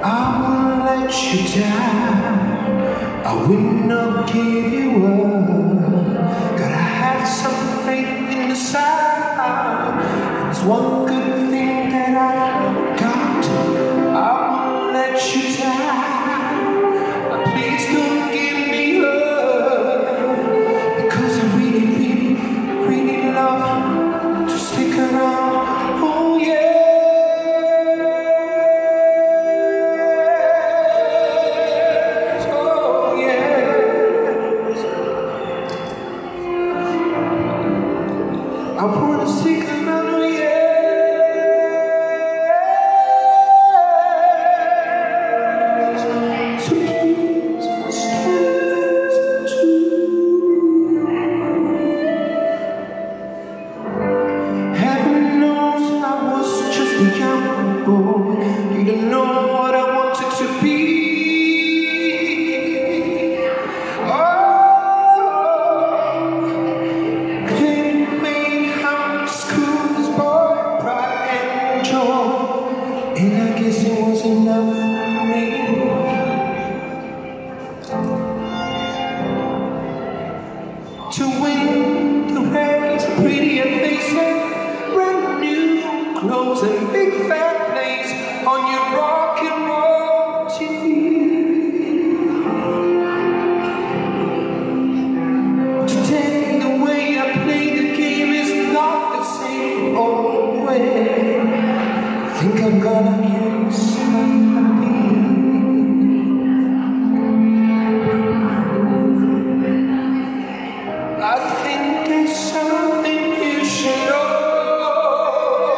I won't let you down, I will not give you up. Gotta have some faith in the side, and there's one good thing that I've got. I won't let you down, please don't give me up, because I really, really, really love to stick around. Oh yeah. I wanna stick around, yeah. So please stay true. Heaven knows I was just a young boy. You don't know what I wanted to be. And I guess it was enough for me. To win the race, prettier faces, brand new clothes and big fat plates on your rock and roll TV. Today the way I play the game is not the same old way. I think I'm gonna get somebody. I think there's something you should know.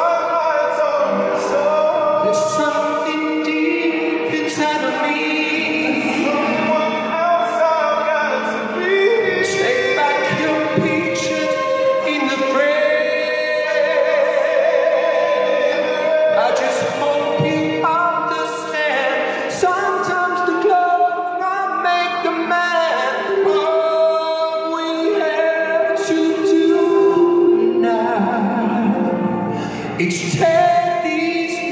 There's something deep inside of me. Someone else I've got to be. Take back your pictures in the frame. I just hope you understand. Sometimes the clothes not make the man. All we have to do now is take these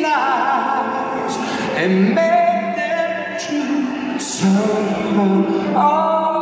lies and make them true somehow.